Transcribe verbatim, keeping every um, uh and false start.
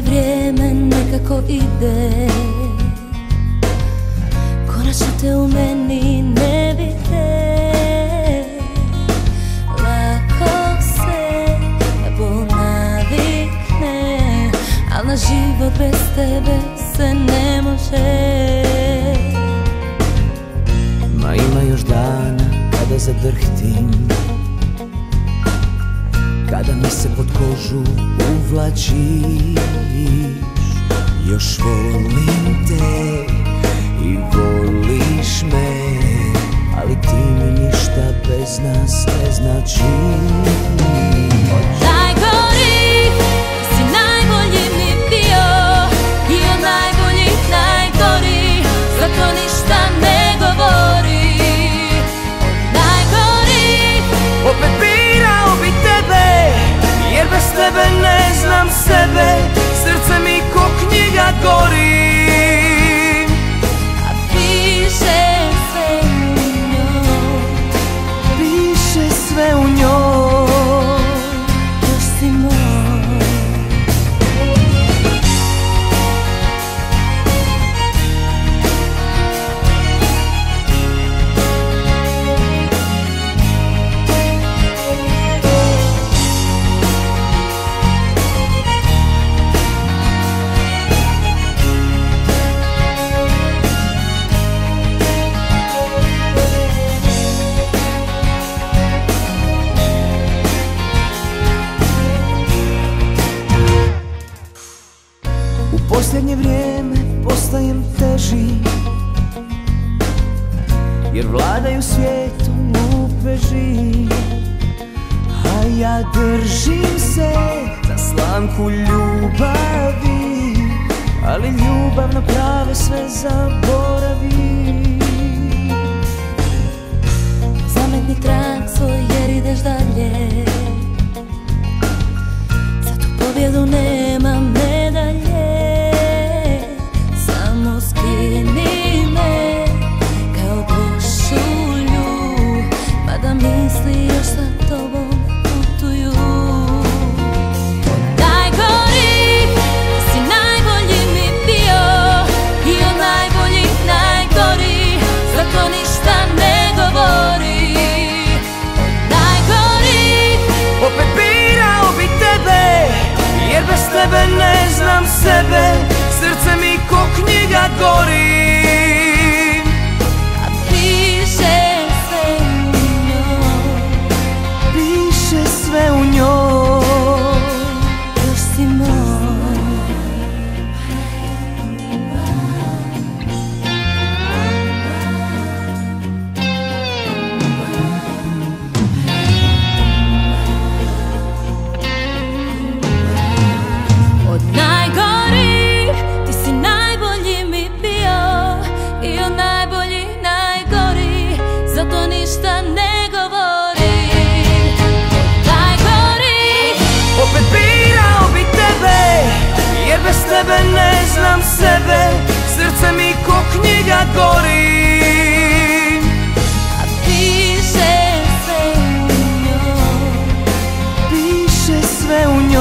Posljednje vrijeme nekako ide, konačno te u meni ne vide. Lako se nebo navikne, al na život bez tebe se ne može. Ma ima još dana kada zadrhtim, kada mi se pod kožu uvlačiš. Još volim te i voliš me, ali ti mi ništa bez nas ne znači. Od najgorih si najbolji mi bio, i od najboljih najgori, zato ništa ne govori. Od najgorih opet birao bi tebe, jer bez tebe ne znam sebe. Srce mi ko knjiga gori, a piše sve u njoj, piše sve u njoj, još si moj. posljednje vrijeme postajem teži, jer vladaju svijetu lupeži. A ja držim se za slamku ljubavi, ali ljubav na prave sve zaboravi. Zametni trag svoj jer ideš dalje, za tu pobjedu nema medalje. Samo skini me kao košulju, pa da misli još sa tobom putuju. Od najgorih si najbolji mi bio, i od najboljih najgori, zato ništa ne govori. Od najgorih opet birao bi tebe, jer bez tebe ne znam sebe. Srce mi ko knjiga gori, a piše sve u njoj, piše sve u njoj, još si moj. Od najgorih ti si najbolji mi bio, i od najboljih najgori, zato ništa ne govori. Od najgorih opet birao bi tebe, jer bez tebe ne znam sebe. Srce mi ko knjiga gori, a piše sve u njoj, piše sve u njoj.